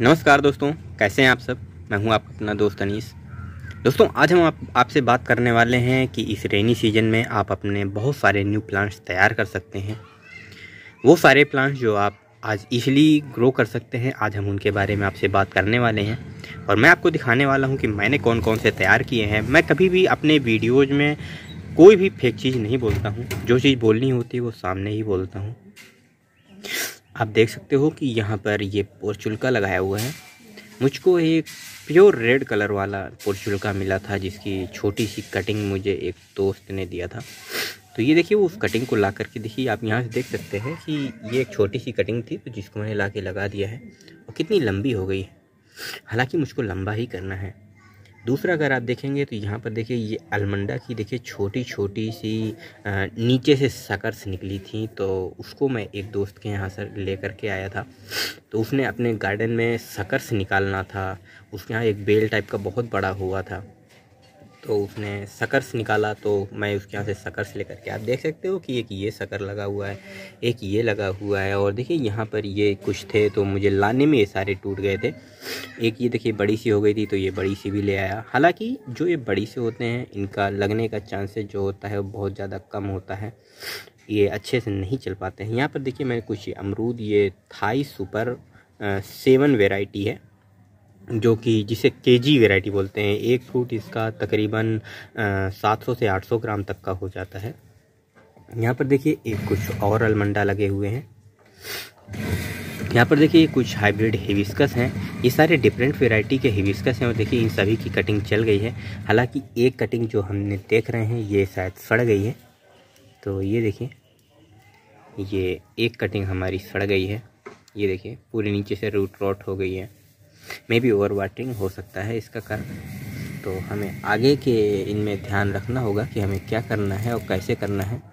नमस्कार दोस्तों, कैसे हैं आप सब। मैं हूं आपका अपना दोस्त अनीस। दोस्तों, आज हम आपसे बात करने वाले हैं कि इस रेनी सीजन में आप अपने बहुत सारे न्यू प्लांट्स तैयार कर सकते हैं। वो सारे प्लांट्स जो आप आज इजीली ग्रो कर सकते हैं, आज हम उनके बारे में आपसे बात करने वाले हैं। और मैं आपको दिखाने वाला हूं कि मैंने कौन कौन से तैयार किए हैं। मैं कभी भी अपने वीडियोज़ में कोई भी फेक चीज़ नहीं बोलता हूँ। जो चीज़ बोलनी होती है वो सामने ही बोलता हूँ। आप देख सकते हो कि यहाँ पर ये पोर्चुल्का लगाया हुआ है। मुझको एक प्योर रेड कलर वाला पोर्चुल्का मिला था, जिसकी छोटी सी कटिंग मुझे एक दोस्त ने दिया था। तो ये देखिए, वो उस कटिंग को ला करके देखिए, आप यहाँ से देख सकते हैं कि ये एक छोटी सी कटिंग थी, तो जिसको मैंने ला के लगा दिया है और कितनी लंबी हो गई है। हालांकि मुझको लंबा ही करना है। दूसरा, अगर आप देखेंगे तो यहाँ पर देखिए, ये अलमंडा की देखिए छोटी छोटी सी नीचे से सकर्स निकली थी, तो उसको मैं एक दोस्त के यहाँ से ले करके आया था। तो उसने अपने गार्डन में सकर्स निकालना था। उसके यहाँ एक बेल टाइप का बहुत बड़ा हुआ था, तो उसने सकर्स निकाला, तो मैं उसके यहाँ से सकर्स लेकर के, आप देख सकते हो कि एक ये शकर लगा हुआ है, एक ये लगा हुआ है, और देखिए यहाँ पर ये कुछ थे, तो मुझे लाने में ये सारे टूट गए थे। एक ये देखिए बड़ी सी हो गई थी, तो ये बड़ी सी भी ले आया। हालांकि जो ये बड़ी से होते हैं, इनका लगने का चांसेस जो होता है वो बहुत ज़्यादा कम होता है, ये अच्छे से नहीं चल पाते हैं। यहाँ पर देखिए, मैंने कुछ अमरूद, ये थाई सुपर 7 वेराइटी है, जो कि जिसे केजी वैरायटी बोलते हैं। एक फ्रूट इसका तकरीबन 700 से 800 ग्राम तक का हो जाता है। यहाँ पर देखिए एक कुछ और अलमंडा लगे हुए हैं। यहाँ पर देखिए कुछ हाइब्रिड हिबिस्कस हैं। ये सारे डिफरेंट वैरायटी के हिबिस्कस हैं और देखिए इन सभी की कटिंग चल गई है। हालांकि एक कटिंग जो हमने देख रहे हैं ये शायद सड़ गई है। तो ये देखिए, ये एक कटिंग हमारी सड़ गई है। ये देखिए पूरे नीचे से रूट रॉट हो गई है। मे बी ओवर वाटरिंग हो सकता है इसका कारण। तो हमें आगे के इनमें ध्यान रखना होगा कि हमें क्या करना है और कैसे करना है।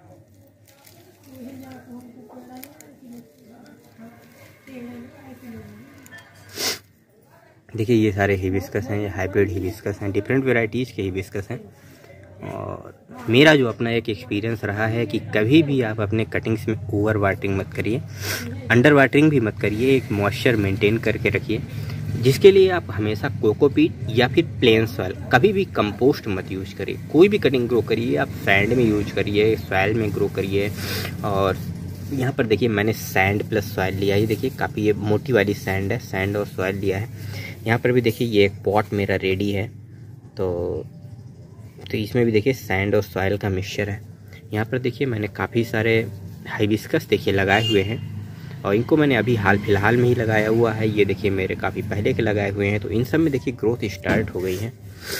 देखिए ये सारे हिबिस्कस हैं, ये हाइब्रिड हिबिस्कस हैं, डिफरेंट वेराइटीज़ के हिबिस्कस हैं। और मेरा जो अपना एक एक्सपीरियंस रहा है कि कभी भी आप अपने कटिंग्स में ओवर वाटरिंग मत करिए, अंडर वाटरिंग भी मत करिए। एक मॉइस्चर मेंटेन करके रखिए, जिसके लिए आप हमेशा कोकोपीट या फिर प्लेन सॉइल, कभी भी कंपोस्ट मत यूज करिए। कोई भी कटिंग ग्रो करिए आप सैंड में यूज करिए, सॉइल में ग्रो करिए। और यहाँ पर देखिए मैंने सैंड प्लस सॉइल लिया है। देखिए काफ़ी ये मोटी वाली सैंड है, सैंड और सॉइल लिया है। यहाँ पर भी देखिए ये एक पॉट मेरा रेडी है, तो इसमें भी देखिए सैंड और सॉइल का मिक्सचर है। यहाँ पर देखिए मैंने काफ़ी सारे हाइबिस्कस देखिए लगाए हुए हैं, और इनको मैंने अभी हाल फिलहाल में ही लगाया हुआ है। ये देखिए मेरे काफ़ी पहले के लगाए हुए हैं, तो इन सब में देखिए ग्रोथ स्टार्ट हो गई है।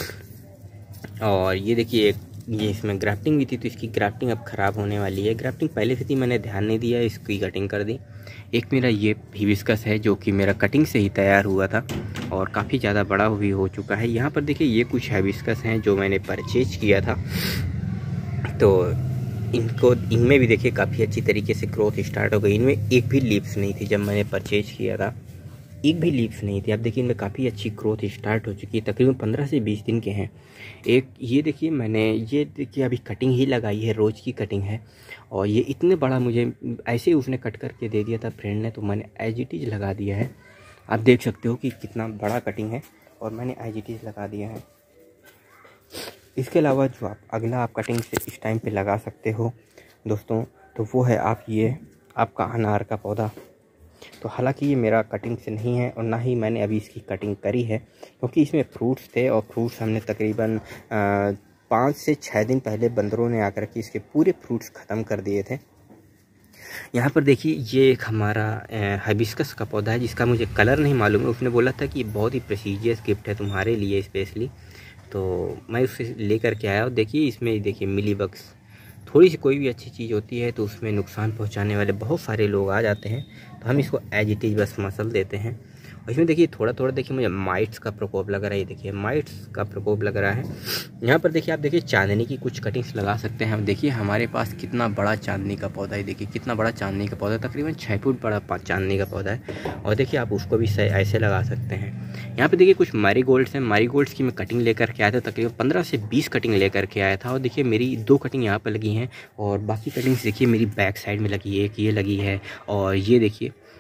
और ये देखिए ये इसमें ग्राफ्टिंग भी थी, तो इसकी ग्राफ्टिंग अब ख़राब होने वाली है। ग्राफ्टिंग पहले से थी, मैंने ध्यान नहीं दिया, इसकी कटिंग कर दी। एक मेरा ये हिबिस्कस है जो कि मेरा कटिंग से ही तैयार हुआ था और काफ़ी ज़्यादा बड़ा भी हो चुका है। यहाँ पर देखिए ये कुछ हिबिस्कस हैं जो मैंने परचेज किया था, तो इनमें भी देखिए काफ़ी अच्छी तरीके से ग्रोथ स्टार्ट हो गई। इनमें एक भी लीव्स नहीं थी जब मैंने परचेज किया था, एक भी लीव्स नहीं थी। अब देखिए इनमें काफ़ी अच्छी ग्रोथ स्टार्ट हो चुकी है, तकरीबन 15 से 20 दिन के हैं। एक ये देखिए मैंने ये देखिए अभी कटिंग ही लगाई है, रोज़ की कटिंग है, और ये इतने बड़ा मुझे ऐसे ही उसने कट करके दे दिया था फ्रेंड ने, तो मैंने एज इट इज़ लगा दिया है। आप देख सकते हो कि कितना बड़ा कटिंग है और मैंने एज इट इज़ लगा दिया है। इसके अलावा जो आप अगला आप कटिंग से इस टाइम पे लगा सकते हो दोस्तों, तो वो है आप ये आपका अनार का पौधा। तो हालांकि ये मेरा कटिंग से नहीं है और ना ही मैंने अभी इसकी कटिंग करी है, क्योंकि इसमें फ्रूट्स थे और फ्रूट्स हमने तकरीबन 5 से 6 दिन पहले बंदरों ने आकर के इसके पूरे फ्रूट्स ख़त्म कर दिए थे। यहाँ पर देखिए ये एक हमारा हाइबिस्कस का पौधा है, जिसका मुझे कलर नहीं मालूम है। उसने बोला था कि बहुत ही प्रेस्टिजियस गिफ्ट है तुम्हारे लिए स्पेशली, तो मैं उसे लेकर के आया। और देखिए इसमें देखिए मिली बग्स, थोड़ी सी कोई भी अच्छी चीज़ होती है तो उसमें नुकसान पहुंचाने वाले बहुत सारे लोग आ जाते हैं, तो हम इसको एज इट इज़ बस मसल देते हैं। और इसमें देखिए थोड़ा थोड़ा देखिए मुझे माइट्स का प्रकोप लग रहा है। ये देखिए माइट्स का प्रकोप लग रहा है। यहाँ पर देखिए आप देखिए चांदनी की कुछ कटिंग्स लगा सकते हैं। देखिए हमारे पास कितना बड़ा चांदनी का पौधा है, देखिए कितना बड़ा चांदनी का पौधा, तकरीबन 6 फुट बड़ा चांदनी का पौधा है। और देखिए आप उसको भी ऐसे लगा सकते हैं। यहाँ पे देखिए कुछ मैरीगोल्ड्स हैं, मैरीगोल्ड्स की मैं कटिंग लेकर के आया था, तकरीबन 15 से 20 कटिंग लेकर के आया था। और देखिए मेरी 2 कटिंग यहाँ पर लगी हैं और बाकी कटिंग्स देखिए मेरी बैक साइड में लगी है, एक ये लगी है और ये देखिए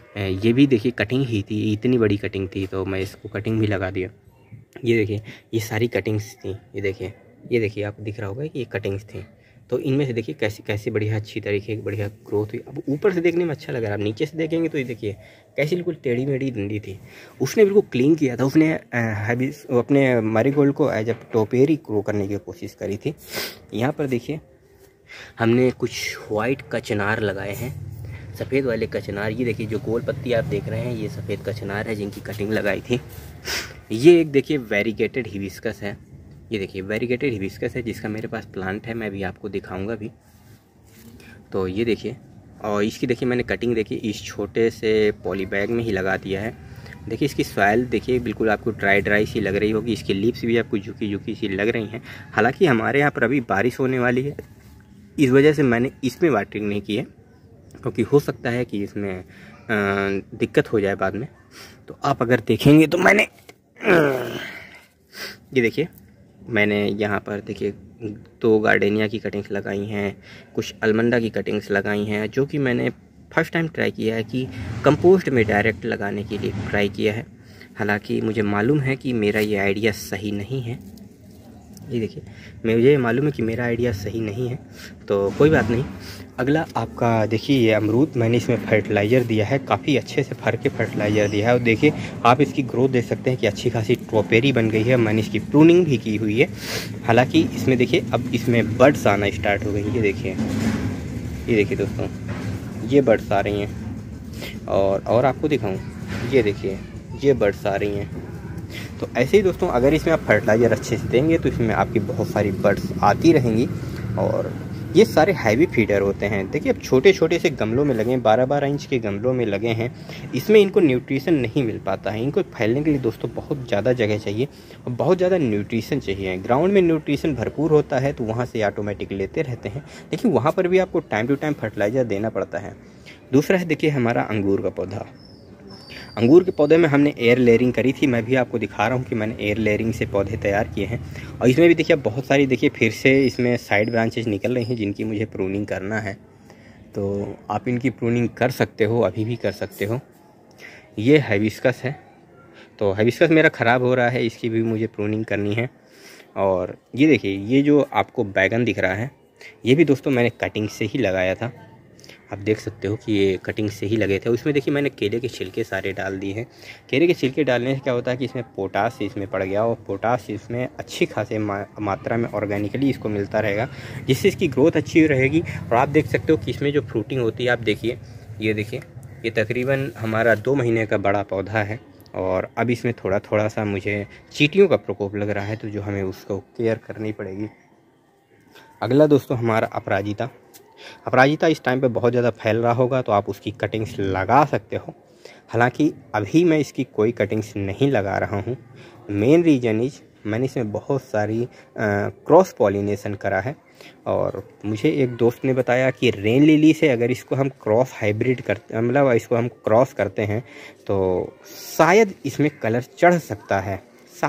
ये भी देखिए कटिंग ही थी, इतनी बड़ी कटिंग थी तो मैं इसको कटिंग भी लगा दिया। ये देखिए ये सारी कटिंग्स थी, ये देखिए आपको दिख रहा होगा कि ये कटिंग्स थी। तो इनमें से देखिए कैसे कैसे बढ़िया अच्छी तरीके की बढ़िया ग्रोथ हुई। अब ऊपर से देखने में अच्छा लग रहा है, आप नीचे से देखेंगे तो ये देखिए कैसी बिल्कुल टेढ़ी मेढ़ी डंडी थी। उसने बिल्कुल क्लीन किया था, उसने अपने मैरीगोल्ड को एज अ टोपेरी ग्रो करने की कोशिश करी थी। यहाँ पर देखिए हमने कुछ वाइट कचनार लगाए हैं, सफ़ेद वाले कचनार। ये देखिए जो गोल पत्ती आप देख रहे हैं ये सफ़ेद कचनार है जिनकी कटिंग लगाई थी। ये एक देखिए वेरीगेटेड हिबिस्कस है, ये देखिए वेरीगेटेड हिबिस्कस है जिसका मेरे पास प्लांट है, मैं भी आपको दिखाऊंगा भी। तो ये देखिए, और इसकी देखिए मैंने कटिंग देखिए इस छोटे से पॉली बैग में ही लगा दिया है। देखिए इसकी सॉइल देखिए बिल्कुल आपको ड्राई सी लग रही होगी, इसकी लीव्स भी आपको झुकी सी लग रही हैं। हालांकि हमारे यहाँ पर अभी बारिश होने वाली है, इस वजह से मैंने इसमें वाटरिंग नहीं की है, क्योंकि हो सकता है कि इसमें दिक्कत हो जाए बाद में। तो आप अगर देखेंगे तो मैंने ये देखिए मैंने यहाँ पर देखिए 2 गार्डेनिया की कटिंग्स लगाई हैं, कुछ अलमंडा की कटिंग्स लगाई हैं, जो कि मैंने फर्स्ट टाइम ट्राई किया है कि कंपोस्ट में डायरेक्ट लगाने के लिए ट्राई किया है। हालांकि मुझे मालूम है कि मेरा ये आइडिया सही नहीं है, ये देखिए मुझे मालूम है कि मेरा आइडिया सही नहीं है, तो कोई बात नहीं। अगला आपका देखिए ये अमरूद, मैंने इसमें फर्टिलाइज़र दिया है, काफ़ी अच्छे से भर के फर्टिलाइज़र दिया है। और देखिए आप इसकी ग्रोथ देख सकते हैं कि अच्छी खासी टॉपेरी बन गई है। मैंने इसकी प्रूनिंग भी की हुई है। हालांकि इसमें देखिए अब इसमें बर्ड्स आना स्टार्ट हो गई, ये देखिए दोस्तों ये बर्ड्स आ रही हैं। और आपको दिखाऊँ, ये देखिए ये बर्ड्स आ रही हैं। तो ऐसे ही दोस्तों अगर इसमें आप फर्टिलाइज़र अच्छे से देंगे तो इसमें आपकी बहुत सारी बर्ड्स आती रहेंगी। और ये सारे हैवी फीडर होते हैं। देखिए अब छोटे छोटे से गमलों में लगे हैं, 12-12 इंच के गमलों में लगे हैं, इसमें इनको न्यूट्रिशन नहीं मिल पाता है। इनको फैलने के लिए दोस्तों बहुत ज़्यादा जगह चाहिए और बहुत ज़्यादा न्यूट्रिशन चाहिए। ग्राउंड में न्यूट्रिशन भरपूर होता है तो वहाँ से ऑटोमेटिक लेते रहते हैं, लेकिन वहाँ पर भी आपको टाइम टू टाइम फर्टिलाइज़र देना पड़ता है। दूसरा है देखिए हमारा अंगूर का पौधा। अंगूर के पौधे में हमने एयर लेयरिंग करी थी, मैं भी आपको दिखा रहा हूँ कि मैंने एयर लेयरिंग से पौधे तैयार किए हैं। और इसमें भी देखिए बहुत सारी देखिए फिर से इसमें साइड ब्रांचेज निकल रही हैं जिनकी मुझे प्रूनिंग करना है, तो आप इनकी प्रूनिंग कर सकते हो, अभी भी कर सकते हो। ये हाइबिस्कस है, तो हाइबिस्कस मेरा ख़राब हो रहा है, इसकी भी मुझे प्रूनिंग करनी है। और ये देखिए ये जो आपको बैगन दिख रहा है ये भी दोस्तों मैंने कटिंग से ही लगाया था, आप देख सकते हो कि ये कटिंग से ही लगे थे। उसमें देखिए मैंने केले के छिलके सारे डाल दिए हैं। केले के छिलके डालने से क्या होता है कि इसमें पोटास इसमें पड़ गया और पोटास इसमें अच्छी खासी मात्रा में ऑर्गेनिकली इसको मिलता रहेगा, जिससे इसकी ग्रोथ अच्छी रहेगी। और आप देख सकते हो कि इसमें जो फ्रूटिंग होती है, आप देखिए ये देखिए ये तकरीबन हमारा 2 महीने का बड़ा पौधा है और अब इसमें थोड़ा थोड़ा सा मुझे चींटियों का प्रकोप लग रहा है, तो जो हमें उसको केयर करनी पड़ेगी। अगला दोस्तों हमारा अपराजिता इस टाइम पे बहुत ज़्यादा फैल रहा होगा, तो आप उसकी कटिंग्स लगा सकते हो। हालांकि अभी मैं इसकी कोई कटिंग्स नहीं लगा रहा हूँ। मेन रीज़न इज मैंने इसमें बहुत सारी क्रॉस पॉलिनेशन करा है। और मुझे एक दोस्त ने बताया कि रेन लिली से अगर इसको हम क्रॉस हाइब्रिड करते, मतलब इसको हम क्रॉस करते हैं तो शायद इसमें कलर चढ़ सकता है,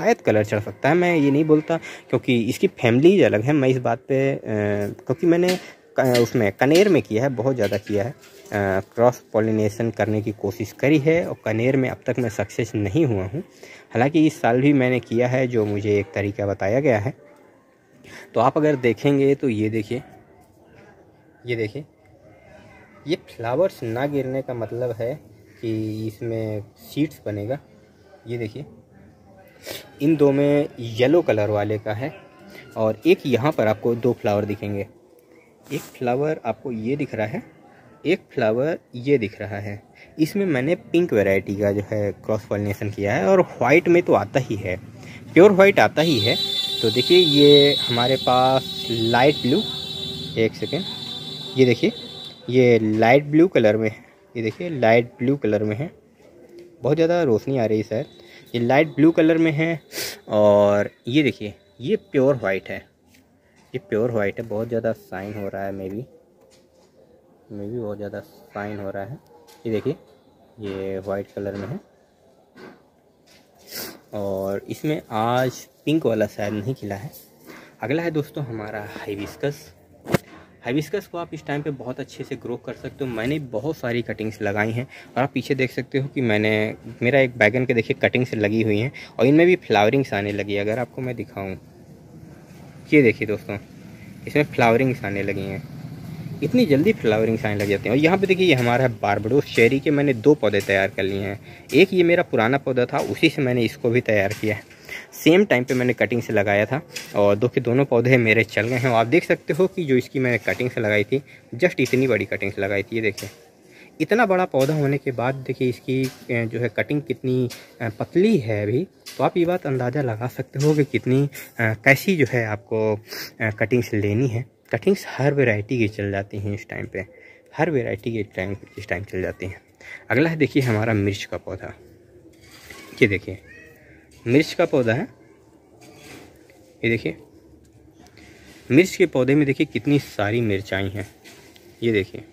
मैं ये नहीं बोलता, क्योंकि इसकी फैमिली अलग है। मैं इस बात पे क्योंकि मैंने उसमें कनेर में किया है, बहुत ज़्यादा किया है, क्रॉस पॉलिनेशन करने की कोशिश करी है और कनेर में अब तक मैं सक्सेस नहीं हुआ हूँ। हालांकि इस साल भी मैंने किया है जो मुझे एक तरीका बताया गया है। तो आप अगर देखेंगे तो ये देखिए ये फ्लावर्स ना गिरने का मतलब है कि इसमें सीड्स बनेगा। ये देखिए इन 2 में येलो कलर वाले का है और एक यहाँ पर आपको 2 फ्लावर दिखेंगे। एक फ्लावर आपको ये दिख रहा है, एक फ्लावर ये दिख रहा है। इसमें मैंने पिंक वैरायटी का जो है क्रॉस पॉलिनेशन किया है और वाइट में तो आता ही है, प्योर वाइट आता ही है। तो देखिए ये हमारे पास लाइट ब्लू, एक सेकेंड, ये देखिए ये लाइट ब्लू कलर में है, ये देखिए लाइट ब्लू कलर में है, बहुत ज़्यादा रोशनी आ रही है सर, ये लाइट ब्लू कलर में है। और ये देखिए ये प्योर वाइट है, ये प्योर वाइट है, बहुत ज़्यादा शाइन हो रहा है, मे भी बहुत ज़्यादा शाइन हो रहा है। ये देखिए ये वाइट कलर में है और इसमें आज पिंक वाला शायद नहीं खिला है। अगला है दोस्तों हमारा हाइबिस्कस। हाइबिस्कस को आप इस टाइम पे बहुत अच्छे से ग्रो कर सकते हो। मैंने बहुत सारी कटिंग्स लगाई हैं और आप पीछे देख सकते हो कि मेरा एक बैगन के देखिए कटिंग्स लगी हुई हैं और इनमें भी फ्लावरिंग्स आने लगी है। अगर आपको मैं दिखाऊँ, ये देखिए दोस्तों, इसमें फ्लावरिंग्स आने लगी हैं, इतनी जल्दी फ्लावरिंग्स आने लग जाते हैं। और यहाँ पे देखिए ये हमारा है बारबडोस चेरी के मैंने 2 पौधे तैयार कर लिए हैं। एक ये मेरा पुराना पौधा था, उसी से मैंने इसको भी तैयार किया है। सेम टाइम पे मैंने कटिंग से लगाया था और दोनों पौधे मेरे चल गए हैं। और आप देख सकते हो कि जो इसकी मैंने कटिंग से लगाई थी, जस्ट इतनी बड़ी कटिंग से लगाई थी। ये देखिए इतना बड़ा पौधा होने के बाद देखिए इसकी जो है कटिंग कितनी पतली है अभी, तो आप ये बात अंदाज़ा लगा सकते हो कि कितनी कैसी जो है आपको कटिंग्स लेनी है। कटिंग्स हर वैरायटी की चल जाती हैं इस टाइम पे, हर वैरायटी के इस टाइम चल जाती हैं। अगला है देखिए हमारा मिर्च का पौधा। ये देखिए मिर्च का पौधा है, ये देखिए मिर्च के पौधे में देखिए कितनी सारी मिर्चाई हैं, ये देखिए।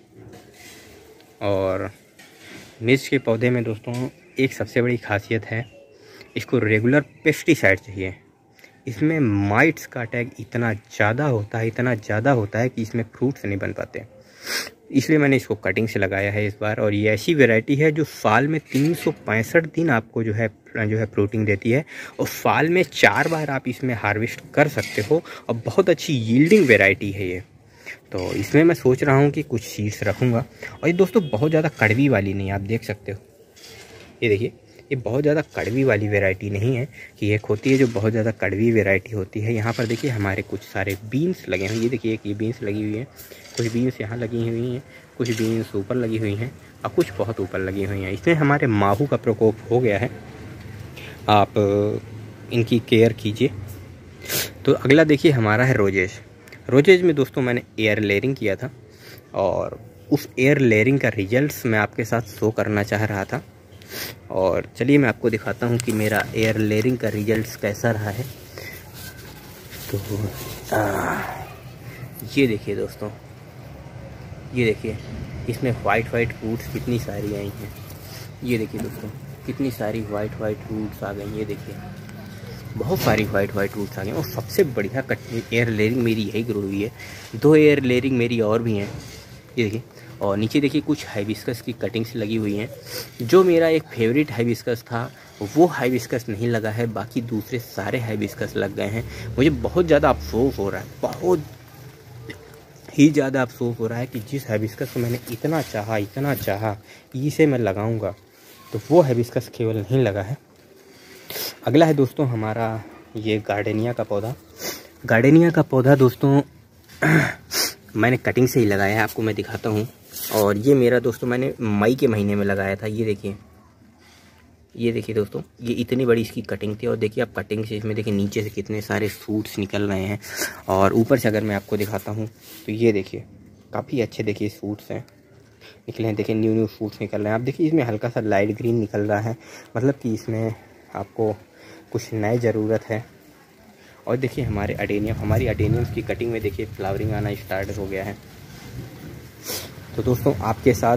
और मिर्च के पौधे में दोस्तों एक सबसे बड़ी खासियत है, इसको रेगुलर पेस्टिसाइड चाहिए। इसमें माइट्स का अटैक इतना ज़्यादा होता है कि इसमें फ्रूट्स नहीं बन पाते। इसलिए मैंने इसको कटिंग से लगाया है इस बार। और ये ऐसी वैरायटी है जो साल में 365 दिन आपको जो है फ्रूटिंग देती है और साल में 4 बार आप इसमें हार्वेस्ट कर सकते हो और बहुत अच्छी यील्डिंग वैरायटी है ये। तो इसमें मैं सोच रहा हूँ कि कुछ सीड्स रखूँगा। और ये दोस्तों बहुत ज़्यादा कड़वी वाली नहीं, आप देख सकते हो, ये देखिए ये बहुत ज़्यादा कड़वी वाली वैरायटी नहीं है कि एक होती है जो बहुत ज़्यादा कड़वी वैरायटी होती है। यहाँ पर देखिए हमारे कुछ सारे बीन्स लगे हैं, ये देखिए एक ये बीन्स लगी हुई है, कुछ बीन्स यहाँ लगी हुई हैं, कुछ बीन्स ऊपर लगी हुई हैं और कुछ बहुत ऊपर लगी हुई हैं। इसमें हमारे माहू का प्रकोप हो गया है, आप इनकी केयर कीजिए। तो अगला देखिए हमारा है रोजेज। रोजेज में दोस्तों मैंने एयर लेयरिंग किया था और उस एयर लेयरिंग का रिजल्ट्स मैं आपके साथ शो करना चाह रहा था। और चलिए मैं आपको दिखाता हूँ कि मेरा एयर लेयरिंग का रिजल्ट्स कैसा रहा है। तो ये देखिए दोस्तों, ये देखिए इसमें वाइट फ्रूट्स कितनी सारी आई हैं। ये देखिए दोस्तों कितनी सारी वाइट फ्रूट्स आ गई, ये देखिए बहुत सारी वाइट फ्रूट्स आ गई। और सबसे बढ़िया एयर लेयरिंग मेरी यही ग्रो हुई है। 2 एयर लेयरिंग मेरी और भी हैं, ये देखिए। और नीचे देखिए कुछ हाइबिस्कस की कटिंग्स लगी हुई हैं। जो मेरा एक फेवरेट हाइबिस्कस था वो हाइबिस्कस नहीं लगा है, बाकी दूसरे सारे हाइबिस्कस लग गए हैं। मुझे बहुत ज़्यादा अफसोस हो रहा है, बहुत ही ज़्यादा अफसोस हो रहा है कि जिस हाइबिस्कस को मैंने इतना चाहा इसे मैं लगाऊंगा, तो वो हाइबिस्कस केवल नहीं लगा है। अगला है दोस्तों हमारा ये गार्डेनिया का पौधा। गार्डेनिया का पौधा दोस्तों मैंने कटिंग से ही लगाया है, आपको मैं दिखाता हूँ। और ये मेरा दोस्तों मैंने मई के महीने में लगाया था। ये देखिए दोस्तों, ये इतनी बड़ी इसकी कटिंग थी। और देखिए आप कटिंग से इसमें देखिए नीचे से कितने सारे सूट्स निकल रहे हैं। और ऊपर से अगर मैं आपको दिखाता हूँ तो ये देखिए काफ़ी अच्छे देखिए सूट्स हैं निकले हैं। देखिए न्यू सूट्स निकल रहे हैं। आप देखिए इसमें हल्का सा लाइट ग्रीन निकल रहा है, मतलब कि इसमें आपको कुछ नए ज़रूरत है। और देखिए हमारी अडेनियम्स की कटिंग में देखिए फ्लावरिंग आना स्टार्ट हो गया है। तो दोस्तों आपके साथ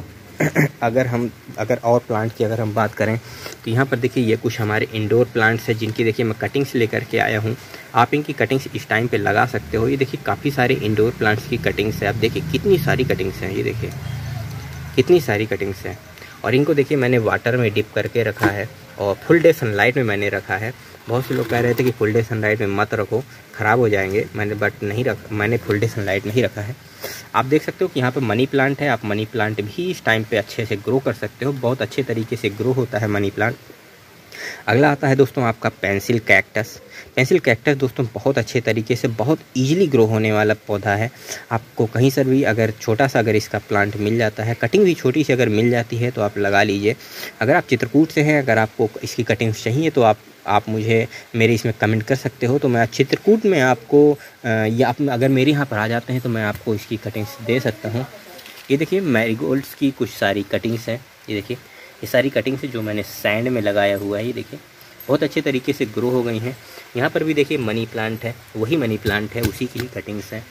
अगर और प्लांट की अगर हम बात करें तो यहाँ पर देखिए ये कुछ हमारे इंडोर प्लांट्स हैं जिनकी देखिए मैं कटिंग्स लेकर के आया हूँ। आप इनकी कटिंग्स इस टाइम पे लगा सकते हो। ये देखिए काफ़ी सारे इंडोर प्लांट्स की कटिंग्स है। आप देखिए कितनी सारी कटिंग्स हैं, ये देखिए कितनी सारी कटिंग्स हैं। और इनको देखिए मैंने वाटर में डिप करके रखा है और फुल डे सनलाइट में मैंने रखा है। बहुत से लोग कह रहे थे कि फुल डे सनलाइट में मत रखो, ख़राब हो जाएंगे। मैंने फुल डे सनलाइट नहीं रखा है। आप देख सकते हो कि यहाँ पे मनी प्लांट है। आप मनी प्लांट भी इस टाइम पे अच्छे से ग्रो कर सकते हो, बहुत अच्छे तरीके से ग्रो होता है मनी प्लांट। अगला आता है दोस्तों आपका पेंसिल कैक्टस। पेंसिल कैक्टस दोस्तों बहुत अच्छे तरीके से बहुत ईजिली ग्रो होने वाला पौधा है। आपको कहीं से भी अगर छोटा सा अगर इसका प्लांट मिल जाता है, कटिंग भी छोटी सी अगर मिल जाती है तो आप लगा लीजिए। अगर आप चित्रकूट से हैं, अगर आपको इसकी कटिंग्स चाहिए तो आप मुझे मेरे इसमें कमेंट कर सकते हो। तो मैं चित्रकूट में आपको या आप अगर मेरे यहाँ पर आ जाते हैं तो मैं आपको इसकी कटिंग्स दे सकता हूँ। ये देखिए मैरीगोल्ड्स की कुछ सारी कटिंग्स हैं। ये देखिए ये सारी कटिंग्स जो मैंने सैंड में लगाया हुआ है, ये देखिए बहुत अच्छे तरीके से ग्रो हो गई हैं। यहाँ पर भी देखिए मनी प्लांट है, वही मनी प्लांट है, उसी की ही कटिंग्स हैं।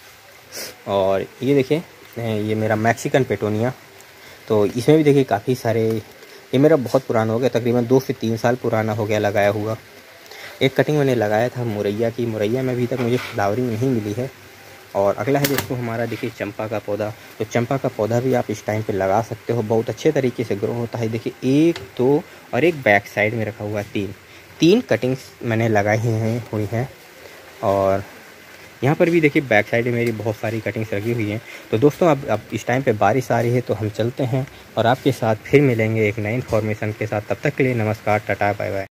और ये देखिए ये मेरा मैक्सिकन पेटोनिया, तो इसमें भी देखिए काफ़ी सारे, ये मेरा बहुत पुराना हो गया, तकरीबन 2 से 3 साल पुराना हो गया लगाया हुआ। एक कटिंग मैंने लगाया था मुरैया की, मुरैया में अभी तक मुझे फ्लावरिंग नहीं मिली है। और अगला है दोस्तों हमारा देखिए चंपा का पौधा। तो चंपा का पौधा भी आप इस टाइम पे लगा सकते हो, बहुत अच्छे तरीके से ग्रो होता है। देखिए 1 2 और एक बैक साइड में रखा हुआ है, 3 कटिंग्स मैंने लगाई हुई हैं। और यहाँ पर भी देखिए बैक साइड में मेरी बहुत सारी कटिंग्स लगी हुई हैं। तो दोस्तों अब इस टाइम पे बारिश आ रही है तो हम चलते हैं और आपके साथ फिर मिलेंगे एक नई इन्फॉर्मेशन के साथ। तब तक के लिए नमस्कार, टाटा, बाय बाय।